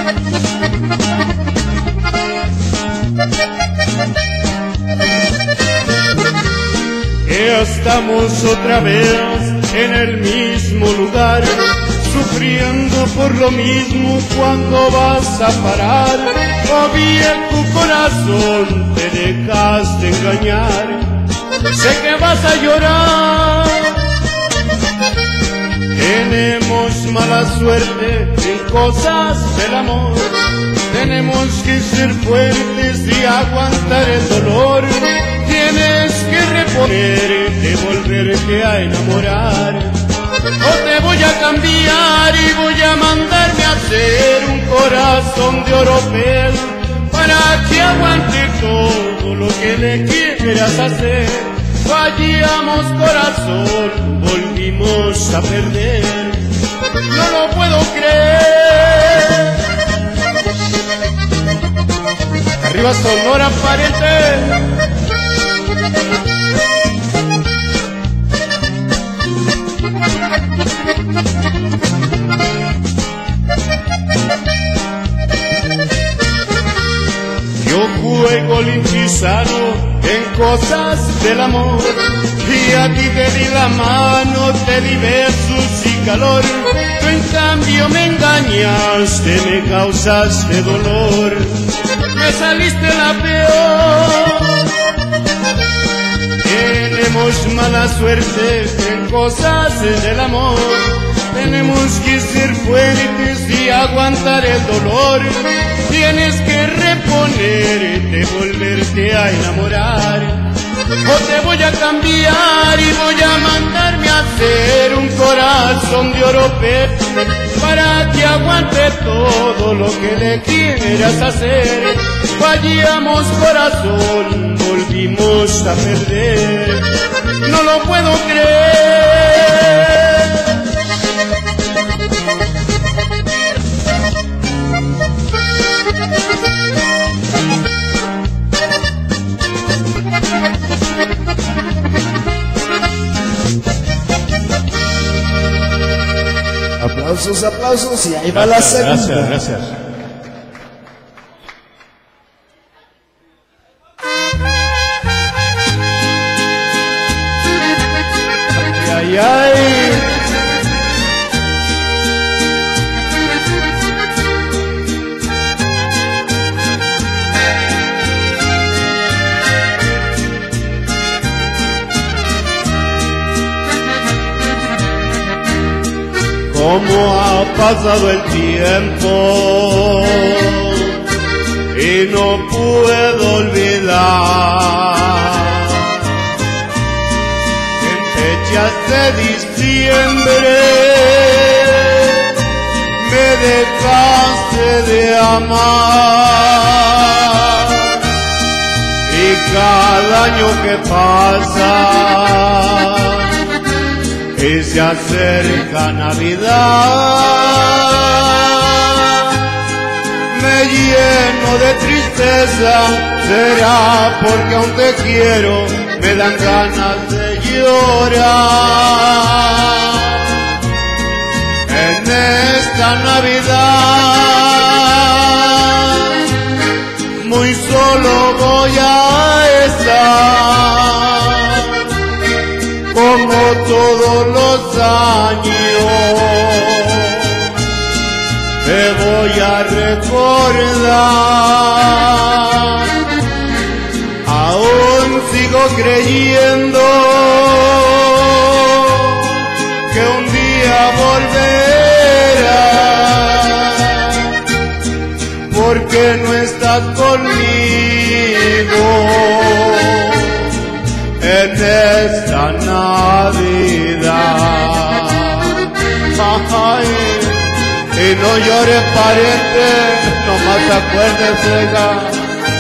Estamos otra vez en el mismo lugar, sufriendo por lo mismo. ¿Cuándo vas a parar? O bien tu corazón te dejaste engañar. Sé que vas a llorar. Tenemos mala suerte en cosas del amor. Tenemos que ser fuertes y aguantar el dolor. Tienes que reponerte, volverte a enamorar. O te voy a cambiar y voy a mandarme a hacer un corazón de oropel, para que aguante todo lo que le quieras hacer. Fallamos corazón, volvimos a perder. No lo puedo creer. Arriba Sonora, pariente. Yo juego limpizano en cosas del amor, y a ti te di la mano, te di besos y calor. Tú en cambio me engañaste, me causaste dolor. Me saliste la peor. Tenemos mala suerte en cosas del amor. Tenemos que ser fuertes y aguantar el dolor. Tienes que reponerte, volverte a enamorar. O te voy a cambiar y voy a mandarme a hacer un corazón de oropel, para que aguante todo lo que le quieras hacer. Fallamos corazón, volvimos a perder. No lo puedo creer. Aplausos, aplausos, y ahí va la segunda. Gracias. Ay, ay, ay. Cómo ha pasado el tiempo y no puedo olvidar. En fechas de diciembre me dejaste de amar, y cada año que pasa y se acerca Navidad, me lleno de tristeza. Será porque aún te quiero, me dan ganas de llorar. En esta Navidad muy solo voy a estar, como todos los años. Te voy a recordar. Aún sigo creyendo que un día volverás, porque no estás conmigo en esta Navidad. Ay, y no llores, pariente, nomás acuérdese ya.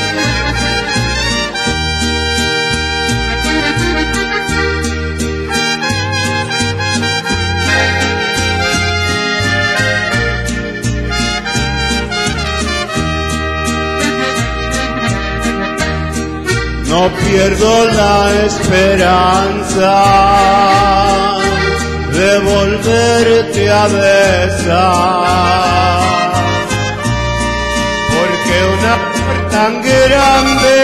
No pierdo la esperanza de volverte a besar, amor tan grande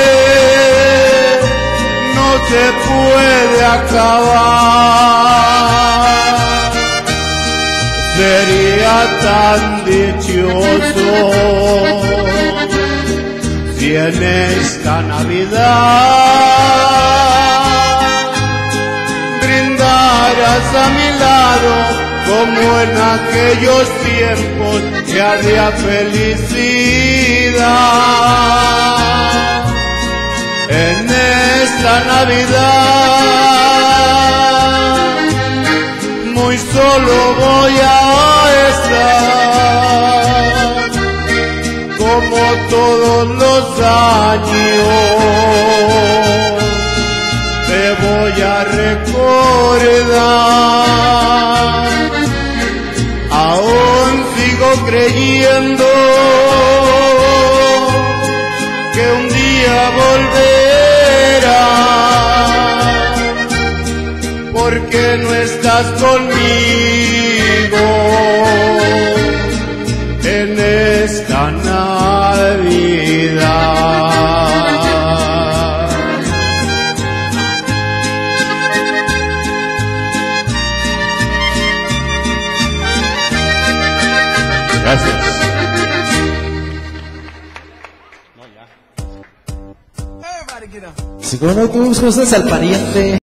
no se puede acabar. Sería tan dichoso si en esta Navidad brindaras a mi lado como en aquellos tiempos ya de felicidad. En esta Navidad muy solo voy a estar, como todos los años te voy a recordar. Aún sigo creyendo que un día volverás, porque no estás conmigo en esta Navidad. Gracias. Si como no tú buscas al pariente.